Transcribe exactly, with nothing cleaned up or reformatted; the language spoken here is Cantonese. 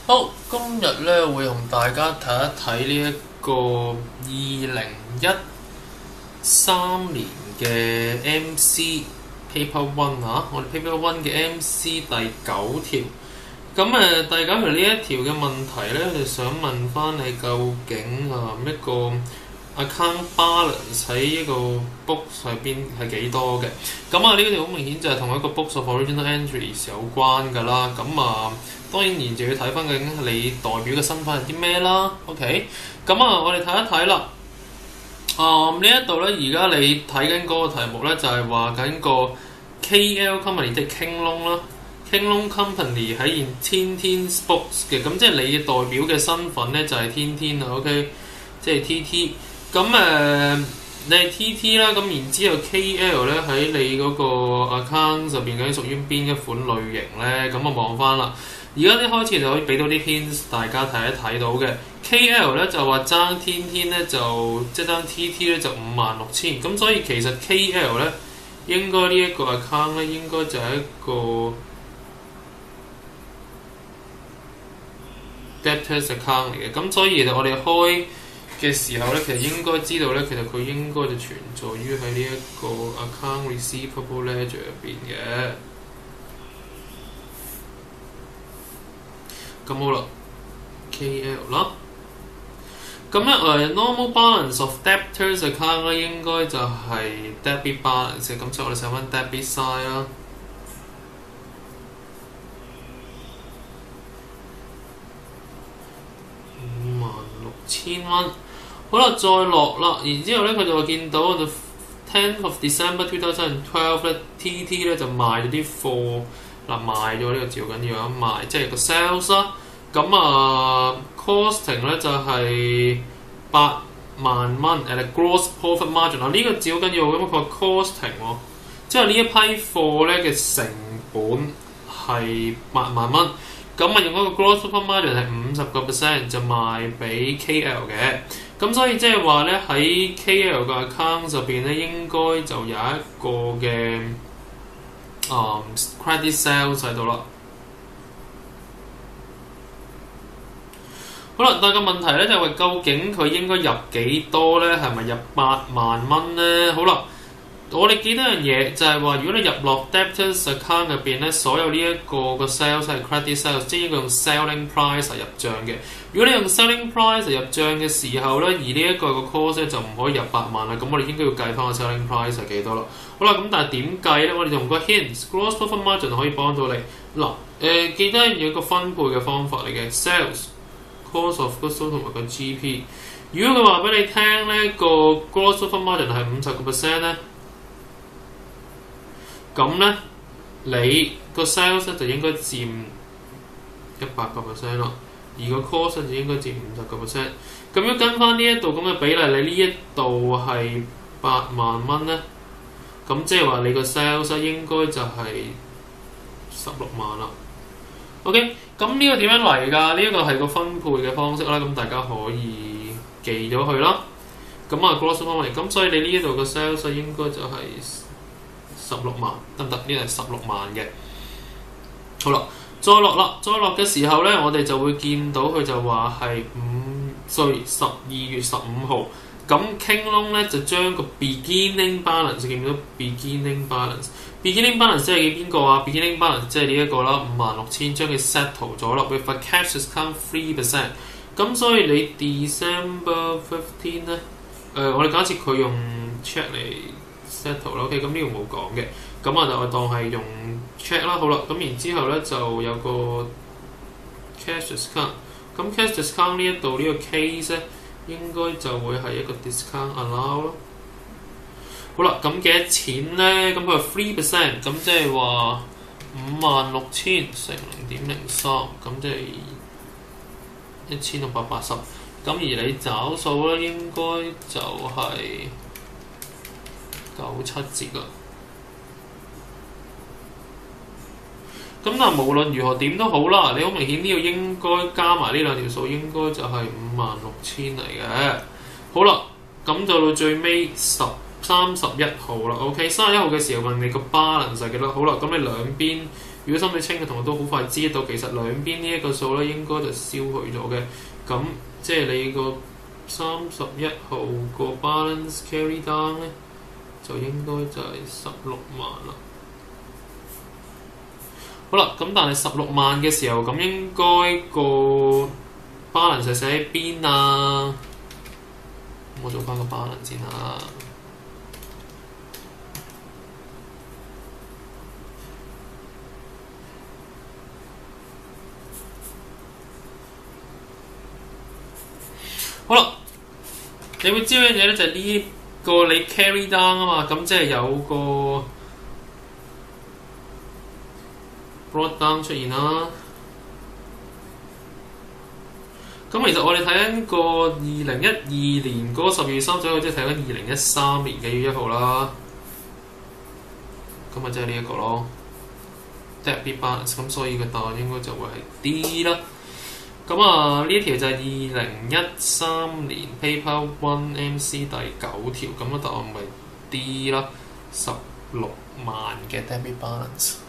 好，今日咧會同大家睇一睇呢一個二零一三年嘅 M C Paper One 啊，我哋 Paper One 嘅 M C 第九條。咁誒，第九條呢一條嘅問題咧，就想問翻你究竟啊一個 account balance 喺一個 book 上邊係幾多嘅？咁啊，呢條好明顯就係同一個 books of original entries 有關㗎啦。咁啊，當然然就要睇翻究竟你代表嘅身份係啲咩啦。OK， 咁啊，我哋睇一睇啦。啊、嗯，呢一度咧，而家你睇緊嗰個題目咧，就係話緊個 K L company 即係 King Long 啦。King Long Company 喺現天天 Sports 嘅，咁即係你代表嘅身份咧就係、是、天天啦 ，OK， 即係 T T。咁誒、呃，你係 T T 啦，咁然之後 K L 咧喺你嗰個 account 入邊究竟屬於邊一款類型咧？咁我望翻啦，而家一開始就可以俾到啲 hints 大家睇一睇到嘅。K L 咧就話爭天天咧就即係爭 T T 咧就五萬六千，咁所以其實 K L 咧應該呢一個 account 咧應該就係一個debtors account 嚟嘅，咁所以其實我哋開嘅時候咧，其實應該知道咧，其實佢應該就存在於喺呢一個 account receivable ledger 入邊嘅。咁好啦 ，K L 啦。咁咧誒 normal balance of debtors account 咧應該就係 debit balance， 咁所以我哋寫翻 debit side 啦。千蚊，好啦，再落啦，然之後咧佢就話見到我就 tenth of December twenty twelve 咧 ，T T 咧就賣咗啲貨嗱，賣咗呢個照緊要啊賣，即係個 sales 啦。咁啊 costing 咧就係八萬蚊 ，at a gross profit margin 啊呢個照緊要，咁佢話 costing 喎，即係呢一批貨咧嘅成本係八萬蚊。咁啊，用嗰個 gross profit margin 係五十個 percent 就賣俾 K L 嘅，咁所以即係話咧喺 K L 嘅 account 入邊咧，應該就有一個嘅啊、嗯、credit sales 喺度啦。好啦，但係個問題咧就係話，究竟佢應該入幾多咧？係咪入八萬蚊咧？好啦。我哋記得樣嘢就係話，如果你入落 debtors account 入邊咧，所有呢一個個 sales 係 credit sales， 即係應該用 selling price 嚟入帳嘅。如果你用 selling price 嚟入帳嘅時候咧，而呢一個個 cost 咧就唔可以入八萬啦，咁我哋應該要計翻個 selling price 係幾多啦。好啦，咁但係點計咧？我哋用個 hints gross profit margin 可以幫到你。嗱，誒、呃、記得有一個分配嘅方法嚟嘅 sales cost of goods sold 同埋個 G P。如果佢話俾你聽咧，個 gross profit margin 係五十個 percent 咧。咁咧，你個 sales 咧就應該佔一百個 percent 咯，而個 cost 就應該佔五十個 percent。咁樣跟翻呢一度咁嘅比例，你呢一度係八萬蚊咧，咁即係話你個 sales 應該就係十六萬啦。OK， 咁呢個點樣嚟㗎？呢一個係個分配嘅方式啦，咁大家可以記咗佢啦。咁啊 gross profit， 咁所以你呢一度個 sales 應該就係十六萬得唔得？呢個係十六萬嘅。好啦，再落啦，再落嘅時候咧，我哋就會見到佢就話係五歲十二月十五號。咁 King Long 咧就將個 beginning balance 見唔見到 beginning balance？beginning balance 即係邊個啊 ？beginning balance 即係呢一個啦，五萬六千，將佢 settle 咗啦 ，with a cash discount three percent。咁所以你 December fifteen 咧，誒、呃，我哋假設佢用 check 嚟settle 啦 ，OK， 咁呢度冇講嘅，咁我就當係用 check 啦，好啦，咁然之後咧就有個 cash discount， 咁 cash discount 呢一度呢個 case 咧應該就會係一個 discount allow 咯。好啦，咁幾多錢咧？咁佢話 three percent， 咁即係話五萬六千乘零點零三，咁即係一千六百八十。咁而你找數咧，應該就係九七折啦。咁但係無論如何點都好啦，你好明顯呢度應該加埋呢兩條數，應該就係五萬六千嚟嘅。好啦，咁就到最尾十三十一號啦。OK， 三十一號嘅時候問你個 balance 係幾多？好啦，咁你兩邊如果心水清嘅同學都好快知道，其實兩邊呢一個數咧應該就消去咗嘅。咁即係你個三十一號個 balance carry down 咧，就應該就係十六萬啦。好啦，咁但係十六萬嘅時候，咁應該個 balance 寫喺邊啊？我做翻個 balance 先啦。好啦，你會知道一樣嘢咧，就係、是、呢個你 carry down 啊嘛，咁即係有個 broad down 出現啦。咁其實我哋睇緊個二零一二年嗰個十二月三十一號，即係睇緊二零一三年嘅月一號啦。咁啊，即係呢一個咯 ，debt bid balance。咁所以個答案應該就會係 D 啦。咁啊，呢一條就係二零一三年 Paper One M C 第九條，咁啊答案咪 D 啦，十六萬嘅 debt bid balance。